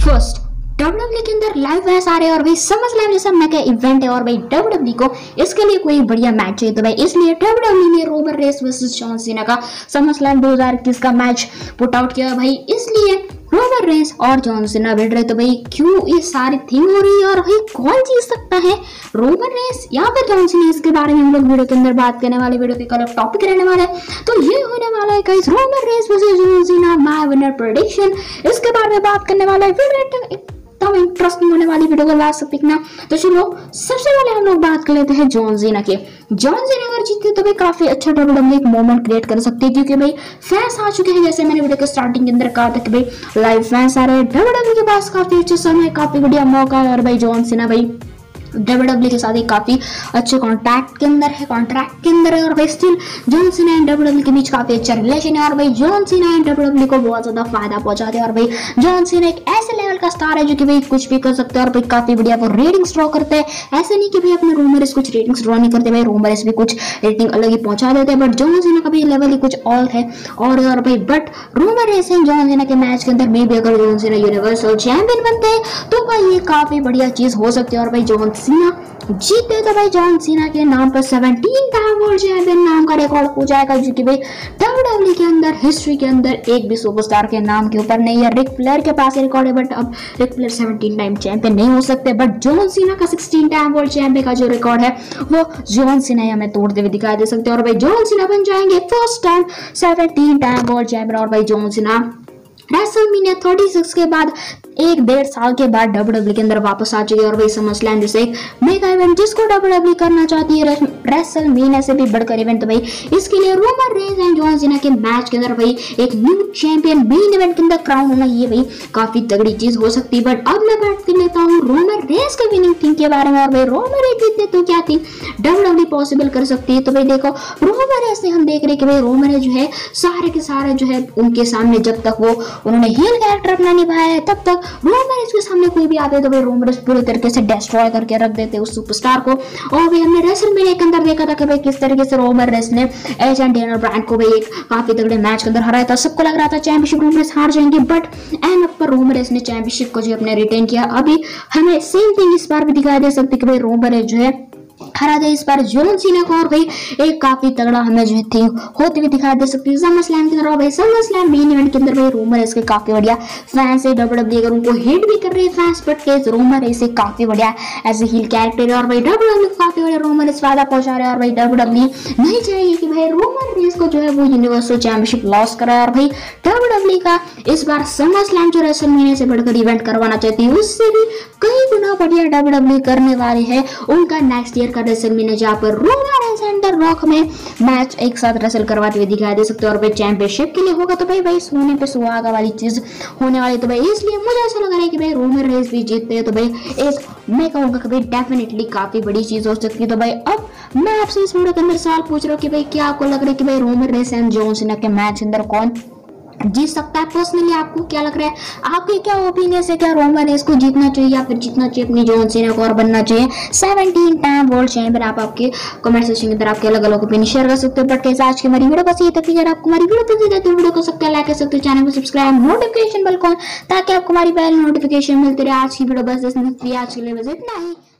First, WW के अंदर live match आ रहे हैं और भाई समझ लाइव जैसा मेगा इवेंट है और भाई डब्ल्यूडब्ल्यू को इसके लिए कोई बढ़िया मैच चाहिए, तो भाई इसलिए डब्ल्यूडब्ल्यू ने रोमन रेस वर्सेस जॉन सीना का समझलाइव 2021 का मैच पुट आउट किया भाई, इसलिए रोमन रेस और जॉन सीना भिड़ रहे। तो भाई क्यों ये सारी थिंग हो रही है और भाई कौन जीत सकता है, रोमन रेस या फिर जॉन सीना, इसके बारे में हम लोग वीडियो के अंदर बात करने वाले, वीडियो के कल टॉपिक रहने वाला है। तो ये होने वाला है guys Roman Reigns versus John Cena my winner prediction, इसके बारे में बात करने वाला है। वीडियो इंटरेस्टिंग होने वाली वीडियो को लास्ट तक देखना। तो चलो सबसे पहले हम लोग बात कर लेते हैं जॉन सीना के। जॉन सीना अगर जीतते तो भाई काफी अच्छा डब्ल्यूडब्ल्यू एक मोमेंट क्रिएट कर सकते हैं, क्योंकि भाई फैंस आ चुके हैं, जैसे मैंने वीडियो के स्टार्टिंग के अंदर कहा था कि भाई लाइव फैंस आ रहे हैं, डब्ल्यूडब्ल्यू के पास काफी अच्छा समय, काफी बढ़िया मौका है और भाई जॉन सीना भाई डब्ल्यूडब्ल्यू के साथ एक काफी अच्छे कॉन्ट्रैक्ट के अंदर है और भाई still John Cena and WW के बीच काफी अच्छा रिलेशन है और भाई जॉन सीना एंड डब्ल्यूडब्ल्यू को बहुत ज्यादा फायदा पहुंचाते हैं और भाई जॉन सीना एक ऐसे लेवल का स्टार है जो कि भाई कुछ भी कर सकते हैं और भाई काफी बढ़िया वो रेटिंग्स ड्रॉ करते हैं। ऐसे नहीं कि भाई अपने रूमर्स कुछ रेटिंग्स ड्रॉ नहीं करते, भाई रूमर्स भी कुछ रेटिंग अलग ही पहुंचा देते हैं, बट जॉन सीना का भी लेवल ही कुछ और है। और भाई but rumour racing John Cena के मैच के अंदर में भी अगर जॉन सीना यूनिवर्सल चैंपियन बनते हैं तो भाई ये काफी बढ़िया चीज हो सकती है और भाई जॉन सीना जीते तो भाई जॉन सीना के नाम पर 17 टाइम वर्ल्ड चैंपियन नाम का रिकॉर्ड हो जाएगा, जो कि भाई डब्ल्यूडब्ल्यू के अंदर हिस्ट्री के अंदर एक भी सुपरस्टार के नाम के ऊपर नहीं है। रिक फ्लेयर के पास रिकॉर्ड है, बट अब रिक फ्लेयर 17 टाइम चैंपियन नहीं हो सकते, बट जॉन सीना का 16 टाइम वर्ल्ड चैंपियन का जो रिकॉर्ड है वो जॉन सीना हमें तोड़ते हुए दिखाई दे सकते हैं और भाई जॉन सीना बन जाएंगे first time 17 time world champion. और भाई जॉन सीना रेसलमेनिया 36 के बाद 1.5 साल के बाद डब्ल्यूडब्ल्यू के अंदर वापस आ चुके और भाई समझलैंड जैसे एक मेगा इवेंट जिसको डब्ल्यूडब्ल्यू करना चाहती है, रेसलमेनिया से भी बढ़कर इवेंट, तो भाई इसके लिए Roman Reigns and John Cena के मैच के अंदर भाई एक न्यू चैंपियन मेन इवेंट के अंदर क्राउन होना, ये भाई काफी तगड़ी चीज हो सकती है। बट अब मैं बात कर लेता हूँ रोमन रेंस के विनिंग थिंग के बारे में और भाई रोमन रेंस जीतते तो क्या थिंग डब्ल्यूडब्ल्यू पॉसिबल कर सकती है। तो भाई देखो रोमन रेंस ने हम देख रहे कि भाई रोमन रेंस जो है सारे के सारे जो है उनके सामने जब तक वो उन्होंने हील कैरेक्टर अपना निभाया है तब तक रोमन रेंस के सामने कोई भी आते तो भाई रोमन रेंस पूरी तरीके से डिस्ट्रॉय करके रख देते उस सुपरस्टार को। और भाई हमने रेसलमेनिया के अंदर देखा था कि भाई किस तरीके से रोमन रेंस ने एज एंड डेनियल ब्रायन को भाई एक काफी तगड़े मैच के अंदर हराया था। सबको लग रहा था चैंपियनशिप रोमन रेंस हार जाएंगे, बट एंड पर रोमन रेंस ने चैंपियनशिप को जो अपने रिटेन किया। अभी हमें सेम थिंग इस बार भी दिखाई दे सकती है कि भाई रोमन रेंस जो है हरा दे इस बार जॉन सीना को और भाई एक काफी तगड़ा हमें जो है होते हुए दिखाई दे सकती है समरस्लैम के अंदर। और भाई समरस्लैम मेन इवेंट के अंदर भाई रोमन रेंस के काफी बढ़िया फैंस है, डब्ल्यूडब्ल्यू अगर उनको हेट भी कर रहे हैं फैंस, बट केस रोमन रेंस से काफी बढ़िया एज ए हील कैरेक्टर है और भाई डब्ल्यूडब्ल्यू काफी बढ़िया रोमन रेंस फायदा पहुंचा रहे हैं और भाई डब्ल्यूडब्ल्यू नहीं चाहिए कि भाई रोमन रेंस को जो है वो यूनिवर्सल चैंपियनशिप लॉस करा है। और भाई डब्ल्यूडब्ल्यू का इस बार समरस्लैम जो रेसलमेनिया से बढ़कर इवेंट करवाना चाहती है उससे भी कई गुना बढ़िया डब्ल्यूडब्ल्यू करने वाले हैं उनका नेक्स्ट ईयर का रेसलमेनिया, जहाँ पर Roman Reigns and the Rock में मैच एक साथ रेसल करवाते हुए दिखाई दे सकते हैं और भाई चैंपियनशिप के लिए होगा तो भाई सोने पे सुहागा वाली चीज होने वाली। तो भाई इसलिए मुझे ऐसा लग रहा है कि भाई रोमन रेंस भी जीतते हैं तो भाई एक मैं कहूँगा कि भाई डेफिनेटली काफी बड़ी चीज हो सकती है। तो भाई अब मैं आपसे इस वीडियो के अंदर सवाल पूछ रहा हूँ कि भाई क्या आपको लग रहा है कि भाई Roman Reigns and John Cena के मैच के अंदर कौन जीत सकता है? पर्सनली आपको क्या लग रहा है, आपके क्या ओपिनियन है, क्या रोमन रेंस को जीतना चाहिए या फिर जीतना चाहिए अपनी जॉन सीना को और बनना चाहिए 17 टाइम वर्ल्ड चैंपियन? आप आपके कमेंट सेक्शन के अंदर आपके अलग अलग ओपिनियन शेयर कर सकते हो। बट कैसे आज की हमारी वीडियो बस ये तक, अगर आपको हमारी वीडियो पसंद है तो वीडियो को सकते हैं लाइक कर सकते हो, चैनल को सब्सक्राइब, नोटिफिकेशन बेल कॉन, ताकि आपको हमारी पहले नोटिफिकेशन मिलती रहे। आज की वीडियो बस आज के लिए बस इतना ही।